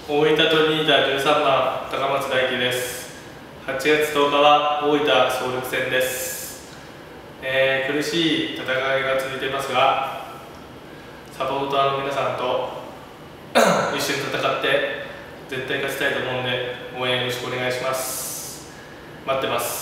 大分トリニータ13番高松大輝です。8月10日は大分総力戦です。苦しい戦いが続いていますが、サポーターの皆さんと一緒に戦って絶対勝ちたいと思うので、応援よろしくお願いします。待ってます。